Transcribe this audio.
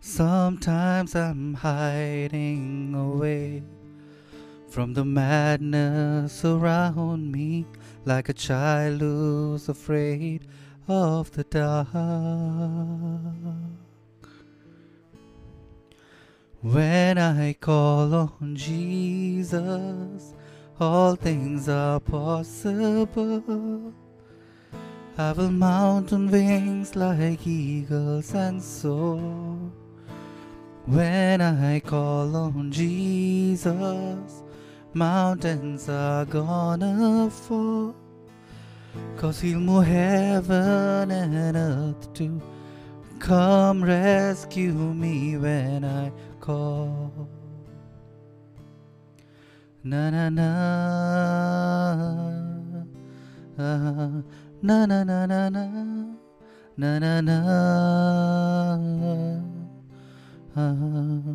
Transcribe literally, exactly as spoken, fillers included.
Sometimes I'm hiding away from the madness around me, like a child who's afraid of the dark. When I call on Jesus, all things are possible. I will mount on wings like eagles and soar. When I call on Jesus, mountains are gonna fall, 'cause he'll move heaven and earth to come rescue me when I call. Na na na, ah, na na na na na, na na na, ah.